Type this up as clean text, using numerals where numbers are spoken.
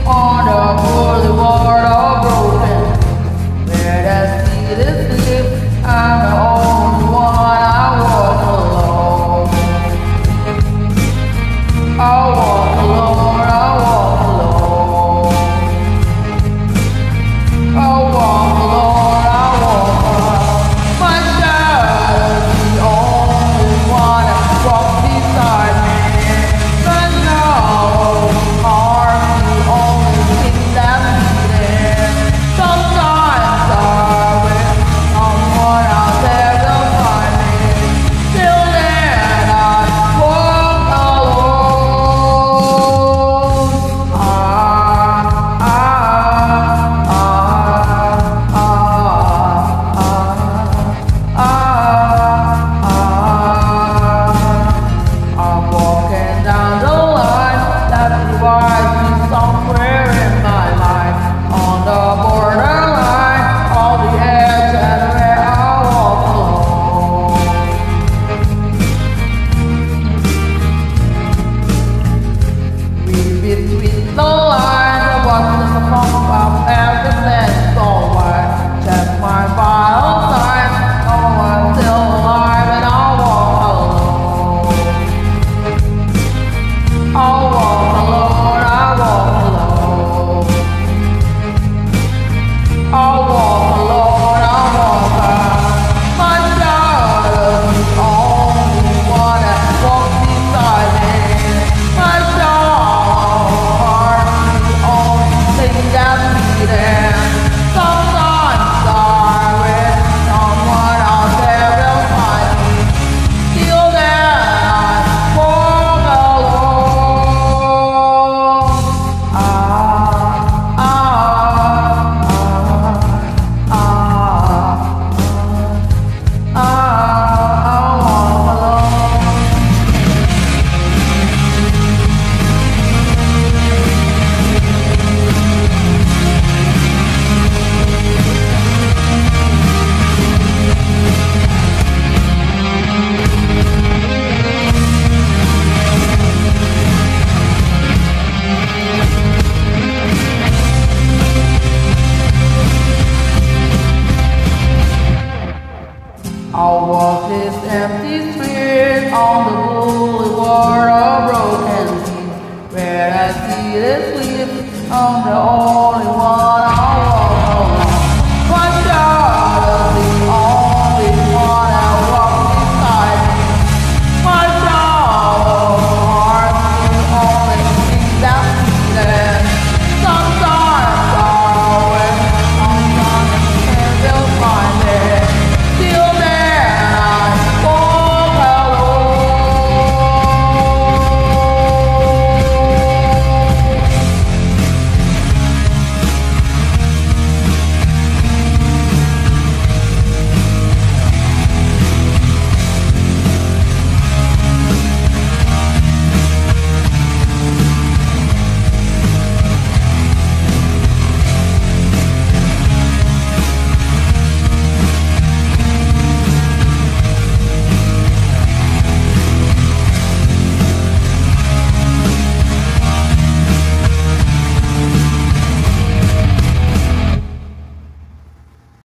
on the boulevard of broken. Where the city sleeps, I'm the only one. I walk alone. I walk alone. I walk alone. I walk alone. I walk alone. My shadow's the only one that walks beside me. But no harm, the only thing that's needed. Sometimes I wish someone out there will find me. Till then I walk alone. I'm walking down the line that divides me somewhere in my life. On the borderline, all the edge and where I walk alone. Read between the lines of what's the song of everything so wide. Check my vital signs, oh I'm still alive and I'll walk alone. I'll walk alone, I walk alone. I'll walk alone, I walk alone. My shadow's the only one that walks beside me. My shadow's the only thing that's needed. Sometimes I wish someone out there will find me. Till then I walk alone. I walk alone. I'll walk this empty street on the boulevard of broken dreams. Where I see the sleep, I'm the only one.